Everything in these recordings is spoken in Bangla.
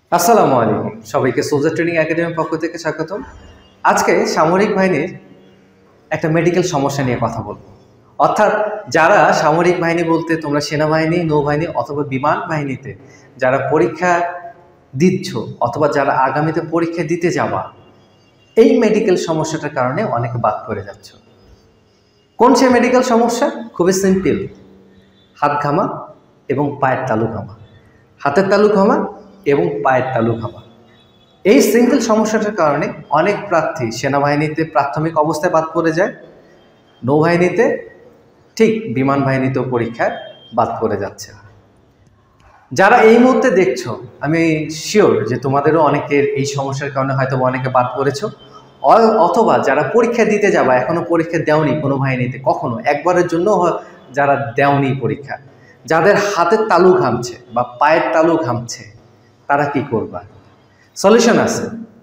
আসসালামু আলাইকুম, সবাইকে সোলজার ট্রেনিং একাডেমির পক্ষ থেকে স্বাগতম। আজকে সামরিক বাহিনীর একটা মেডিকেল সমস্যা নিয়ে কথা বলবো। অর্থাৎ যারা সামরিক বাহিনী বলতে তোমরা সেনাবাহিনী, নৌবাহিনী অথবা বিমান বাহিনীতে যারা পরীক্ষা দিচ্ছ অথবা যারা আগামীতে পরীক্ষা দিতে যাবা, এই মেডিকেল সমস্যাটার কারণে অনেকে বাদ পড়ে যাচ্ছ। কোন সে মেডিকেল সমস্যা? খুবই সিম্পল, হাত ঘামা এবং পায়ের তালু ঘামা, হাতের তালু ঘামা এবং পায়ের তালু ঘামা। এই সিঙ্গেল সমস্যাটার কারণে অনেক প্রার্থী সেনাবাহিনীতে প্রাথমিক অবস্থায় বাদ পড়ে যায়, নৌবাহিনীতে ঠিক বিমান বাহিনীতেও পরীক্ষায় বাদ পড়ে যাচ্ছে। যারা এই মুহূর্তে দেখছো, আমি শিওর যে তোমাদেরও অনেকের এই সমস্যার কারণে হয়তো অনেকে বাদ পড়েছো, অথবা যারা পরীক্ষা দিতে যাবা এখনো পরীক্ষা দেওনি কোনো বাহিনীতে, কখনো একবারের জন্য যারা দেওনি পরীক্ষা, যাদের হাতের তালু ঘামছে বা পায়ের তালু ঘামছে, তারা কি করবা? সলিউশন আছে।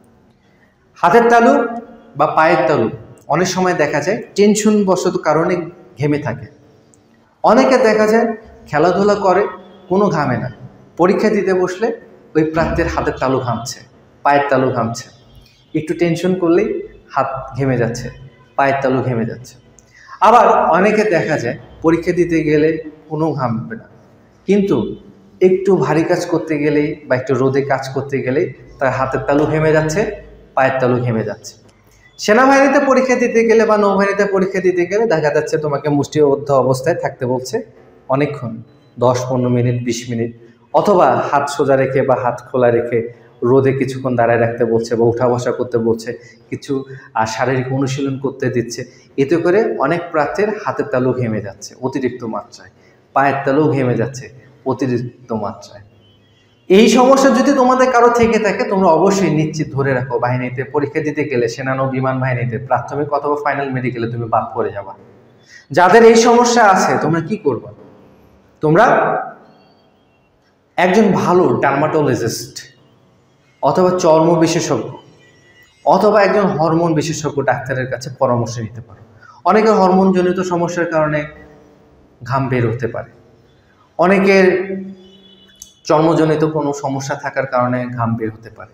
হাতের তালু বা পায়ের তালু অনেক সময় দেখা যায় টেনশন বশত কারণে ঘেমে থাকে। অনেকে দেখা যায় খেলাধুলা করে, কোনো ঘামে না, পরীক্ষা দিতে বসলে ওই প্রার্থীর হাতের তালু ঘামছে, পায়ের তালু ঘামছে, একটু টেনশন করলেই হাত ঘেমে যাচ্ছে, পায়ের তালু ঘেমে যাচ্ছে। আবার অনেকে দেখা যায় পরীক্ষা দিতে গেলে কোনো ঘামবে না, কিন্তু একটু ভারী কাজ করতে গেলেই বা একটু রোদে কাজ করতে গেলেই তার হাতের তালু ঘেমে যাচ্ছে, পায়ের তালু ঘেমে যাচ্ছে। সেনাবাহিনীতে পরীক্ষা দিতে গেলে বা নৌবাহিনীতে পরীক্ষা দিতে গেলে দেখা যাচ্ছে তোমাকে মুষ্টিবদ্ধ অবস্থায় থাকতে বলছে অনেকক্ষণ, 10-15 মিনিট, 20 মিনিট, অথবা হাত সোজা রেখে বা হাত খোলা রেখে রোদে কিছুক্ষণ দাঁড়ায় রাখতে বলছে বা উঠা বসা করতে বলছে, কিছু শারীরিক অনুশীলন করতে দিচ্ছে। এতে করে অনেক প্রার্থীর হাতের তালু ঘেমে যাচ্ছে অতিরিক্ত মাত্রায়, পায়ের তালু ঘেমে যাচ্ছে অতিরিক্ত মাত্রায়। এই সমস্যা যদি তোমাদের কারো থেকে থাকে, তোমরা অবশ্যই নিশ্চিত ধরে রাখো বাহিনীতে পরীক্ষা দিতে গেলে, সেনা নৌ বিমান বাহিনীতে প্রাথমিক অথবা ফাইনাল মেডিকেলে তুমি বাদ পড়ে যাবা। যাদের এই সমস্যা আছে তোমরা কি করবা? তোমরা একজন ভালো ডার্মাটোলজিস্ট অথবা চর্ম বিশেষজ্ঞ অথবা একজন হরমোন বিশেষজ্ঞ ডাক্তারের কাছে পরামর্শ নিতে পারো। অনেকের হরমোনজনিত সমস্যার কারণে ঘাম বের হতে পারে, অনেকের চর্মজনিত কোনো সমস্যা থাকার কারণে ঘাম বের হতে পারে।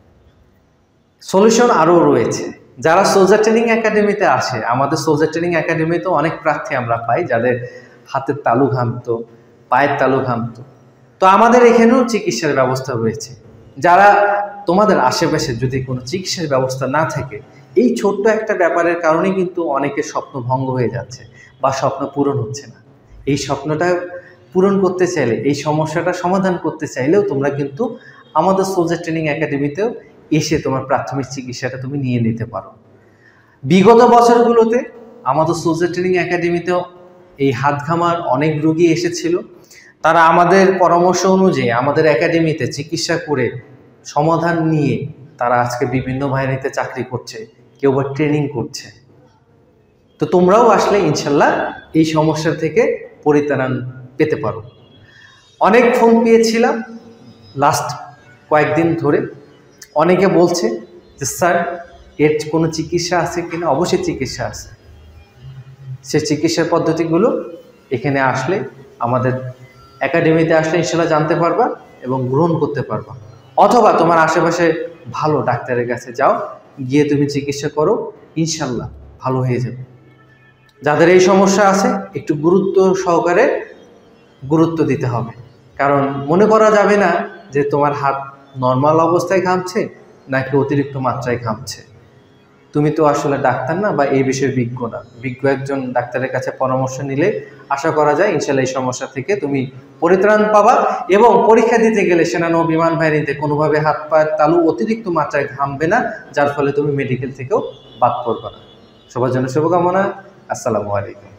সলিউশন আরও রয়েছে। যারা সোলজার ট্রেনিং একাডেমিতে আসে, আমাদের সোলজার ট্রেনিং একাডেমিতেও অনেক প্রার্থী আমরা পাই যাদের হাতের তালু ঘামতো, পায়ের তালু ঘামতো। তো আমাদের এখানেও চিকিৎসার ব্যবস্থা রয়েছে। যারা তোমাদের আশেপাশে যদি কোনো চিকিৎসার ব্যবস্থা না থাকে, এই ছোট্ট একটা ব্যাপারের কারণে কিন্তু অনেকের স্বপ্ন ভঙ্গ হয়ে যাচ্ছে বা স্বপ্ন পূরণ হচ্ছে না। এই স্বপ্নটা পূরণ করতে চাইলে, এই সমস্যাটা সমাধান করতে চাইলেও তোমরা কিন্তু আমাদের সোলজার ট্রেনিং একাডেমিতেও এসে তোমার প্রাথমিক চিকিৎসাটা তুমি নিয়ে নিতে পারো। বিগত বছরগুলোতে আমাদের সোলজার ট্রেনিং একাডেমিতেও এই হাত ঘামার অনেক রোগী এসেছিল। তারা আমাদের পরামর্শ অনুযায়ী আমাদের একাডেমিতে চিকিৎসা করে সমাধান নিয়ে তারা আজকে বিভিন্ন বাহিনীতে চাকরি করছে, কেউ বা ট্রেনিং করছে। তো তোমরাও আসলে ইনশাল্লাহ এই সমস্যা থেকে পরিত্রাণ পেতে পারো। অনেক ফোন পেয়েছিলাম লাস্ট কয়েকদিন ধরে, অনেকে বলছে যে স্যার এর কোনো চিকিৎসা আছে কিনা। অবশ্যই চিকিৎসা আছে, সে চিকিৎসার পদ্ধতিগুলো এখানে আসলে, আমাদের একাডেমিতে আসলে ইনশাল্লাহ জানতে পারবা এবং গ্রহণ করতে পারবা। অথবা তোমার আশেপাশে ভালো ডাক্তারের কাছে যাও, গিয়ে তুমি চিকিৎসা করো, ইনশাল্লাহ ভালো হয়ে যাবে। যাদের এই সমস্যা আছে একটু গুরুত্ব সহকারে গুরুত্ব দিতে হবে, কারণ মনে করা যাবে না যে তোমার হাত নর্মাল অবস্থায় ঘামছে নাকি অতিরিক্ত মাত্রায় ঘামছে। তুমি তো আসলে ডাক্তার না বা এই বিষয়ে বিজ্ঞ না। বিজ্ঞ একজন ডাক্তারের কাছে পরামর্শ নিলে আশা করা যায় ইনশাল্লাহ এই সমস্যা থেকে তুমি পরিত্রাণ পাবা এবং পরীক্ষা দিতে গেলে সেনা নৌ বিমান বাহিনীতে কোনোভাবে হাত পায়ের তালু অতিরিক্ত মাত্রায় ঘামবে না, যার ফলে তুমি মেডিকেল থেকেও বাদ পড়বে না। সবার জন্য শুভকামনা। আসসালামু আলাইকুম।